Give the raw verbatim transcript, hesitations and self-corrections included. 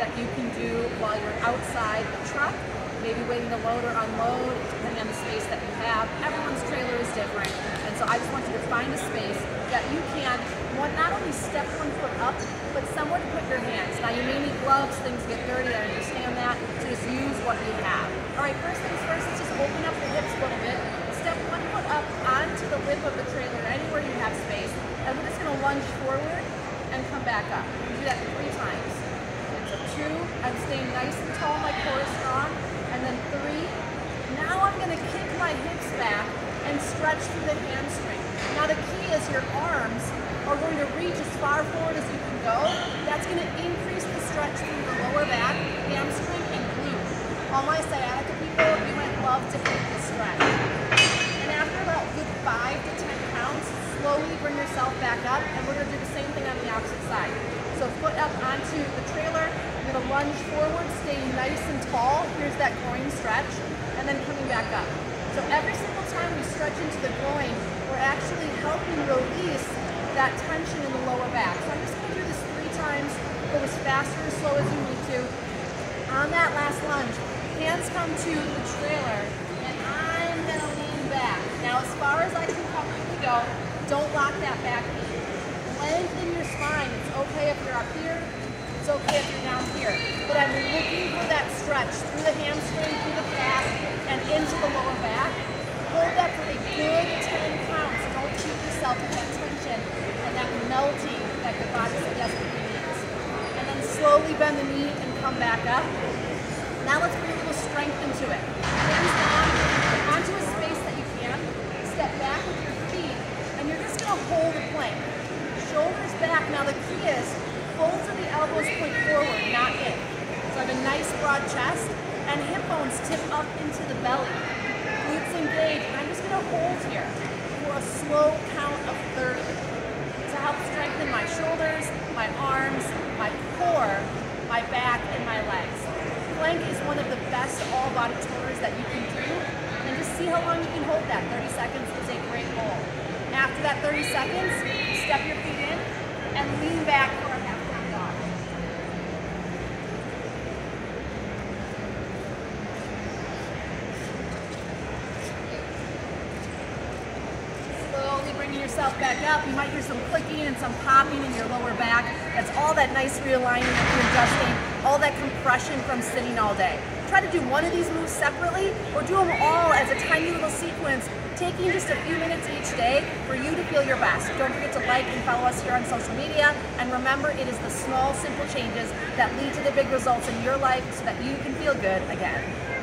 that you can do while you're outside the truck, maybe waiting to load or unload, depending on the space that you have. Everyone's trailer is different, and so I just want you to find a space that you can one, not only step one foot up, but somewhere to put your hands. Now you may need gloves, things get dirty, I understand that, so just use what you have. All right, first things first, let's just open up the hips a little bit. Step one foot up onto the lip of the trailer, anywhere you have space, and we're just gonna lunge forward and come back up. Do that three times. So two, I'm staying nice and tall, my core is strong, and then three, now I'm gonna kick my hips back and stretch through the hamstring. Now the key is your arms are going to reach as far forward as you can go. That's going to increase the stretch through your lower back, hamstring, and glute. All my sciatica people, you might love to hit this stretch. And after about good five to ten counts, slowly bring yourself back up, and we're going to do the same thing on the opposite side. So foot up onto the trailer, I'm going to lunge forward, staying nice and tall. Here's that groin stretch, and then coming back up. So every single time we stretch into the groin, we're actually helping release that tension in the lower back. So I'm just going to do this three times, go as fast or as slow as you need to. On that last lunge, hands come to the trailer, and I'm going to lean back. Now as far as I can comfortably go, don't lock that back knee. Lengthen your spine. It's okay if you're up here, it's okay if you're down here. But I'm looking for that stretch through the hamstring, through the calf, and into the lower back. Hold that for a good ten counts. Don't keep yourself in that tension and that melting that your body so desperately needs. And then slowly bend the knee and come back up. Now let's bring a little strength into it. Hands down, onto a space that you can. Step back with your feet, and you're just going to hold a plank. Shoulders back. Now the key is folds of the elbows point forward, not in. So I have a nice broad chest, and hip bones tip up into the belly. Glutes engaged, and I'm just going to hold here for a slow count of thirty to help strengthen my shoulders, my arms, my core, my back, and my legs. Plank is one of the best all-body toners that you can do, and just see how long you can hold that. thirty seconds is a great goal. After that thirty seconds, step your feet in and lean back for a half-down dog. Slowly bringing yourself back up. You might hear some clicking and some popping in your lower back. That's all that nice realignment that you're adjusting, all that compression from sitting all day. Try to do one of these moves separately or do them all as a tiny little sequence, taking just a few minutes each day for you to feel your best. Don't forget to like and follow us here on social media, and remember, it is the small, simple changes that lead to the big results in your life so that you can feel good again.